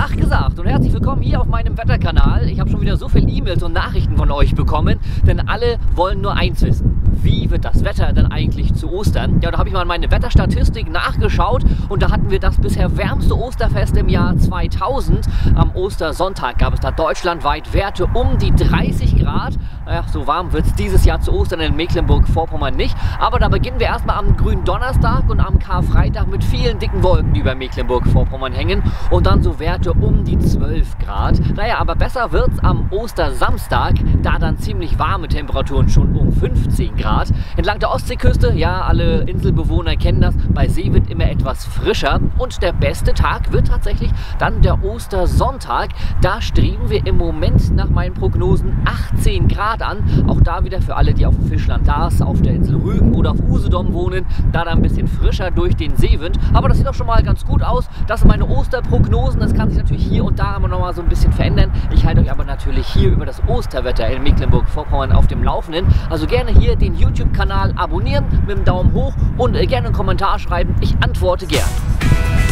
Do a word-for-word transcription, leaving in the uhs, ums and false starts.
Tag gesagt und herzlich willkommen hier auf meinem Wetterkanal. Ich habe schon wieder so viele E-Mails und Nachrichten von euch bekommen, denn alle wollen nur eins wissen. Wie wird das Wetter denn eigentlich zu Ostern? Ja, da habe ich mal meine Wetterstatistik nachgeschaut und da hatten wir das bisher wärmste Osterfest im Jahr zweitausend. Am Ostersonntag gab es da deutschlandweit Werte um die dreißig Grad. Ja, so warm wird es dieses Jahr zu Ostern in Mecklenburg-Vorpommern nicht. Aber da beginnen wir erstmal am grünen Donnerstag und am Karfreitag mit vielen dicken Wolken, die über Mecklenburg-Vorpommern hängen. Und dann so Werte um die zwölf Grad. Naja, aber besser wird es am Ostersamstag, da dann ziemlich warme Temperaturen schon um fünfzehn Grad. Entlang der Ostseeküste, ja, alle Inselbewohner kennen das, bei Seewind immer etwas frischer. Und der beste Tag wird tatsächlich dann der Ostersonntag. Da streben wir im Moment nach meinen Prognosen achtzehn Grad an. Auch da wieder für alle, die auf dem Fischland Lars, auf der Insel Rügen oder auf Usedom wohnen, da dann ein bisschen frischer durch den Seewind. Aber das sieht doch schon mal ganz gut aus. Das sind meine Osterprognosen. Das kann sich natürlich hier und da immer noch mal so ein bisschen verändern. Ich halte euch aber natürlich hier über das Osterwetter in Mecklenburg-Vorpommern auf dem Laufenden. Also gerne hier den YouTube-Kanal abonnieren mit dem Daumen hoch und gerne einen Kommentar schreiben. Ich antworte gern.